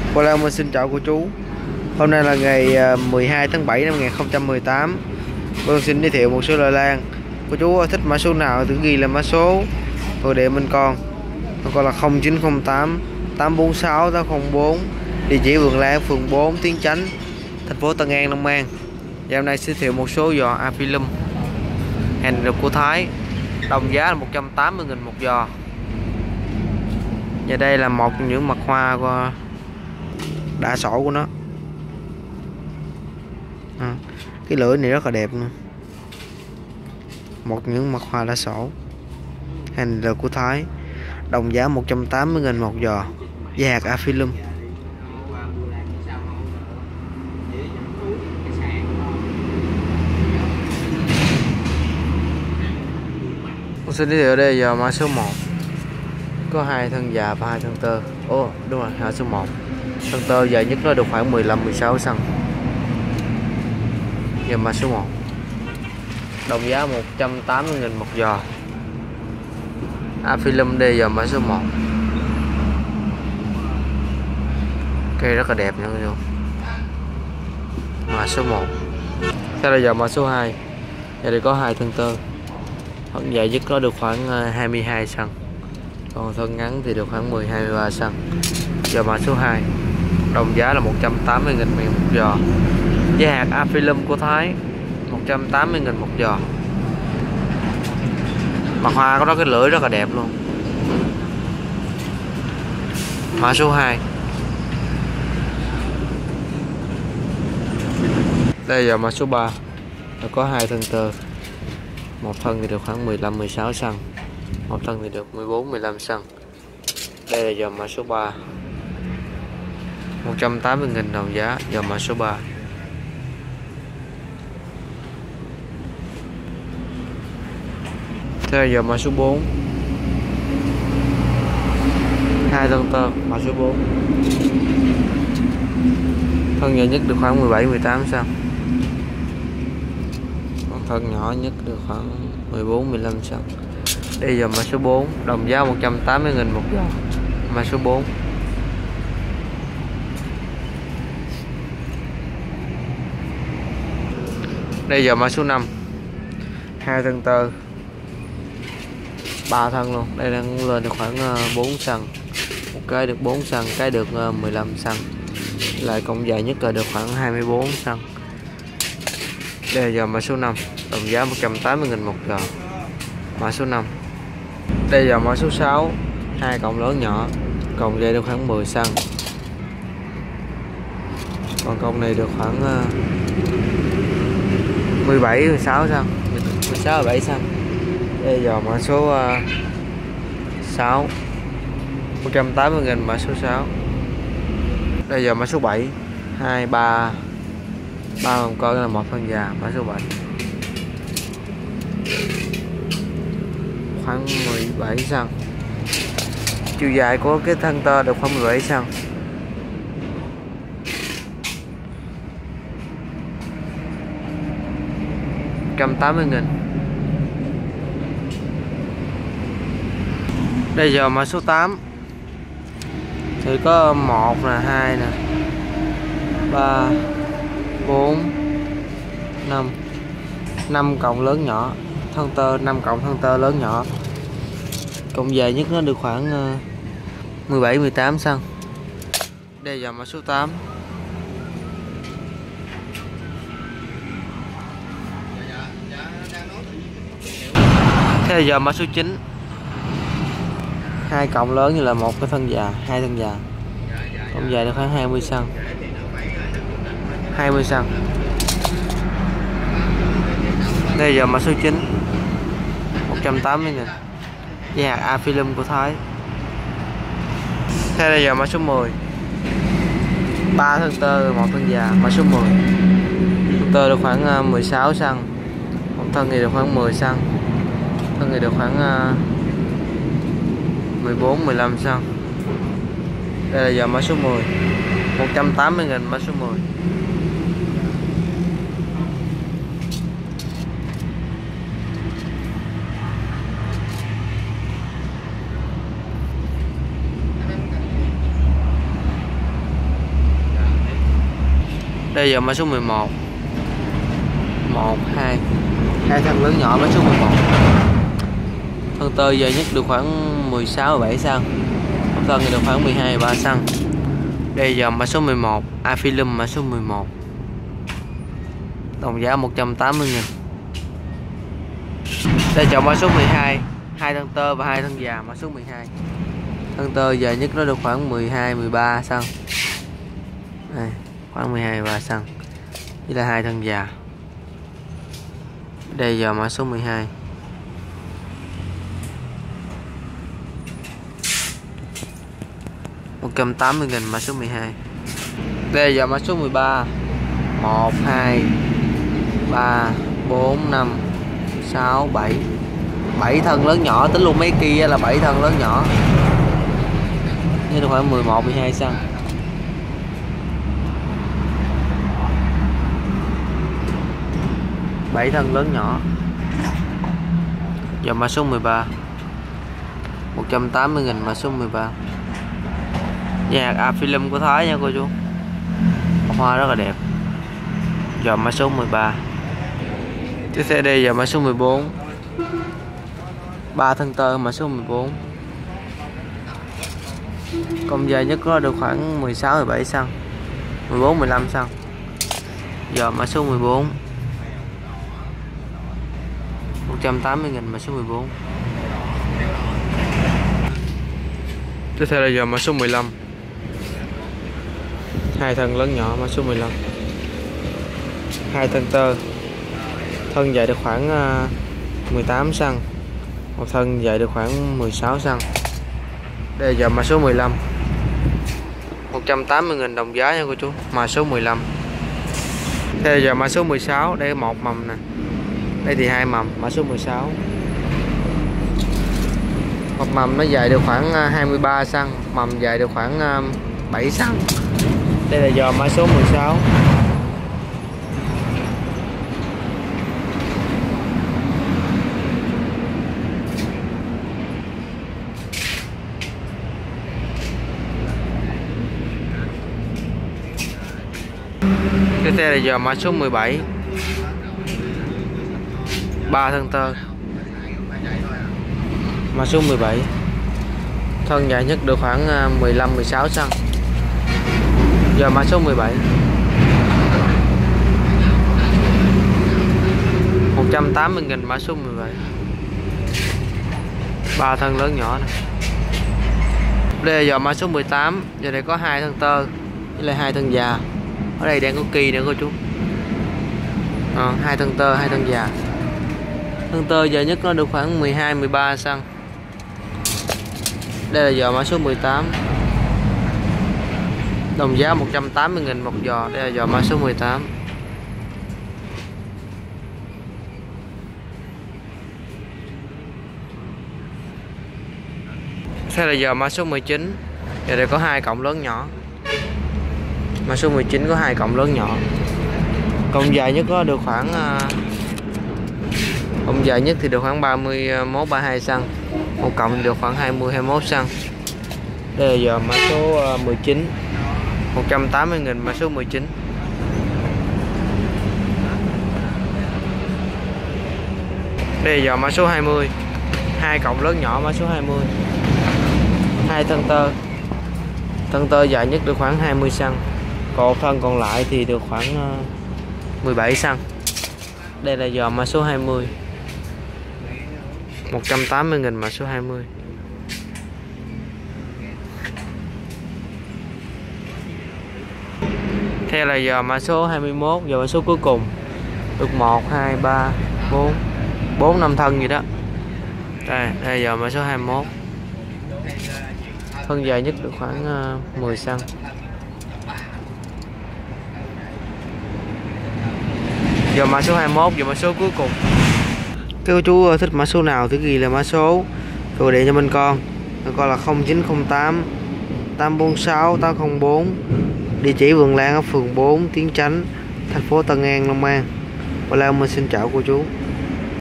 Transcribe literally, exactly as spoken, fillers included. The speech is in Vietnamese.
Cô Lan mình xin chào cô chú. Hôm nay là ngày mười hai tháng bảy năm hai nghìn không trăm mười tám. Tôi xin giới thiệu một số loài lan. Cô chú thích mã số nào thì ghi là mã số rồi để mình con. Con là không chín không tám tám bốn sáu tám không bốn. Địa chỉ vườn lan phường bốn Tiến Chánh, thành phố Tân An, Long An. Và hôm nay giới thiệu một số giò Aphyllum hàng được của Thái. Đồng giá là một trăm tám mươi nghìn một giò. Và đây là một trong những mặt hoa của đa sổ của nó. À, cái lưỡi này rất là đẹp nữa. Một những mặt hoa đa sổ hàng được của Thái. Đồng giá một trăm tám mươi nghìn một giò. Da hạt Aphyllum. Tôi xin giới thiệu đây giờ mã số một. Có hai thân già và hai thân tơ. Ồ oh, đúng rồi, mã số một. Thân tơ dài nhất nó được khoảng mười lăm mười sáu cm. Giờ mã số một. Đồng giá một trăm tám mươi nghìn một giò. Aphyllum đây giờ mã số một. Cây rất là đẹp nha luôn. Mã số một. Sau đây giờ mã số hai. Giờ đây có hai thân tơ. Thân dài nhất nó được khoảng hai mươi hai cm. Còn thân ngắn thì được khoảng mười hai mười ba cm. Giờ mã số hai. Đồng giá là một trăm tám mươi nghìn một giò. Da hạt Aphyllum của Thái một trăm tám mươi nghìn một giò. Mặt hoa có đó, cái lưỡi rất là đẹp luôn. Mã số hai. Đây là mã số ba. Nó có hai thân tơ. Một thân thì được khoảng mười lăm mười sáu cm. Một thân thì được mười bốn mười lăm cm. Đây là dòng mã số ba. một trăm tám mươi nghìn đồng giá dòng mã số ba. Theo giờ mã số bốn. Hai thân tơ mã số bốn. Thân nhỏ nhất được khoảng mười bảy mười tám cm. Còn thân nhỏ nhất được khoảng mười bốn mười lăm cm. Đây giờ mã số bốn. Đồng giá một trăm tám mươi nghìn một giò. Mã số bốn. Đây giờ mã số năm. Hai thân tơ. Ba thân luôn. Đây đang lên được khoảng bốn cm. Một cái được bốn cm, cái được mười lăm cm. Lại cộng dài nhất là được khoảng hai mươi bốn cm. Đây là giờ mã số năm. Đồng giá một trăm tám mươi nghìn một giò. Mã số năm. Đây là mã số sáu. Hai cọng lớn nhỏ. Cọng dày được khoảng mười cm. Còn cọng này được khoảng mười bảy mười sáu cm. mười sáu mười bảy cm. Đây là mã số sáu. một trăm tám mươi nghìn mã số sáu. Đây giờ mã số bảy. hai ba ba vòng coi là một thân già. Mã số bảy khoảng mười bảy cm. Chiều dài của cái thân tơ được khoảng mười bảy cm. một trăm tám mươi nghìn. Đây giờ mã số tám. Thì có một nè, hai nè, ba, bốn, năm. năm cọng lớn nhỏ. Thân tơ năm cọng thân tơ lớn nhỏ. Cộng dài nhất nó được khoảng mười bảy mười tám cm. Đây là mã số tám. Thế là giờ mã số chín. Hai cọng lớn như là một cái thân già, hai thân già. Cộng dài được khoảng hai mươi cm. hai mươi cm. Đây giờ mã số chín. một trăm tám mươi nghìn. Da hạt Aphyllum của Thái. Thế đây giờ mã số mười. Ba thân tơ, một thân già. Mã số mười. Thân tơ được khoảng mười sáu cm. Một thân thì được khoảng mười cm. Thân thì được khoảng mười bốn mười lăm cm. Đây là giờ mã số mười. một trăm tám mươi nghìn mã số mười. Đây giờ mã số mười một. một, hai. Hai thân lớn nhỏ mã số mười một. Thân tơ dài nhất được khoảng mười sáu, mười bảy xăng. Ốc thân thì được khoảng mười hai, mười ba xăng. Đây giờ mã số mười một, Aphyllum mã số mười một. Đồng giá một trăm tám mươi nghìn. Đây chọn mã số mười hai, hai thân tơ và hai thân già mã số mười hai. Thân tơ dài nhất nó được khoảng mười hai, mười ba xăng. Đây, khoảng mười hai, mười ba xăng. Đây là hai thân già. Đây giờ mã số mười hai. một trăm tám mươi nghìn mã số mười hai. Đây giờ mã số mười ba. một, hai, ba, bốn, năm, sáu, bảy. bảy thân lớn nhỏ, tính luôn mấy kia là bảy thân lớn nhỏ. Đây là khoảng mười một, mười hai xăng. bảy thân lớn nhỏ. Giờ mã số mười ba. một trăm tám mươi nghìn mã số mười ba. Nhạc Aphyllum của Thái nha cô chú. Hoa rất là đẹp. Giờ mã số mười ba. Tiếp theo đây giờ mã số mười bốn. ba thân tơ mã số mười bốn. Công dài nhất có được khoảng mười sáu, mười bảy xăng. mười bốn, mười lăm xăng. Giờ mã số mười bốn. một trăm tám mươi nghìn mã số mười bốn. Tiếp theo là giờ mã số mười lăm. Hai thân lớn nhỏ mã số mười lăm. Hai thân tơ. Thân dài được khoảng mười tám xăng. Một thân dài được khoảng mười sáu xăng. Đây là giờ mã số mười lăm. một trăm tám mươi nghìn đồng giá nha cô chú. Mã số mười lăm. Đây là giờ mã số mười sáu. Đây một mầm nè. Đây thì hai mầm. Mã số mười sáu. Một mầm nó dài được khoảng hai mươi ba xăng. Mầm dài được khoảng bảy xăng. Đây là giờ mã số mười sáu. Tiếp theo là giờ mã số mười bảy. ba thân tơ. Mã số mười bảy. Thân dài nhất được khoảng mười lăm, mười sáu xăng. Giờ mã số mười bảy. một trăm tám mươi nghìn mã số mười bảy. Ba thân lớn nhỏ này. Đây là giờ mã số mười tám. Giờ này có hai thân tơ với lại hai thân già. Ở đây đang có kỳ nữa cô chú. À, hai thân tơ, hai thân già. Thân tơ dài nhất nó được khoảng mười hai, mười ba xăng. Đây là giò mã số mười tám. Đồng giá một trăm tám mươi nghìn một giò. Đây là giò mã số mười tám. Đây là giò mã số mười chín. Giờ đây có hai cọng lớn nhỏ. Mã số mười chín có hai cọng lớn nhỏ. Cọng dài nhất có được khoảng cọng dài nhất thì được khoảng ba mươi mốt, ba mươi hai xăng. Một cọng được khoảng hai mươi, hai mươi mốt xăng. Đây là giờ mã số mười chín. một trăm tám mươi nghìn mã số mười chín. Đây là giờ mã số hai mươi. Hai cọng lớn nhỏ mã số hai mươi. Hai thân tơ. Thân tơ dài nhất được khoảng hai mươi xăng. Còn thân còn lại thì được khoảng mười bảy xăng. Đây là giò mã số hai mươi. một trăm tám mươi nghìn mã số hai mươi. Theo là giò mã số hai mươi mốt, giò mã số cuối cùng. Được một, hai, ba, bốn, bốn, năm thân gì đó. Đây, đây là giò mã số hai mươi mốt. Thân dài nhất được khoảng uh, mười xăng. Giờ mã số hai mươi mốt, giờ mã số cuối cùng. Các cô chú thích mã số nào thì ghi là mã số gọi điện cho bên con. Con là không chín không tám tám bốn sáu tám không bốn. Địa chỉ Vườn Lan ở phường bốn, Tiến Chánh, thành phố Tân An, Long An. Và Lan mình xin chào cô chú.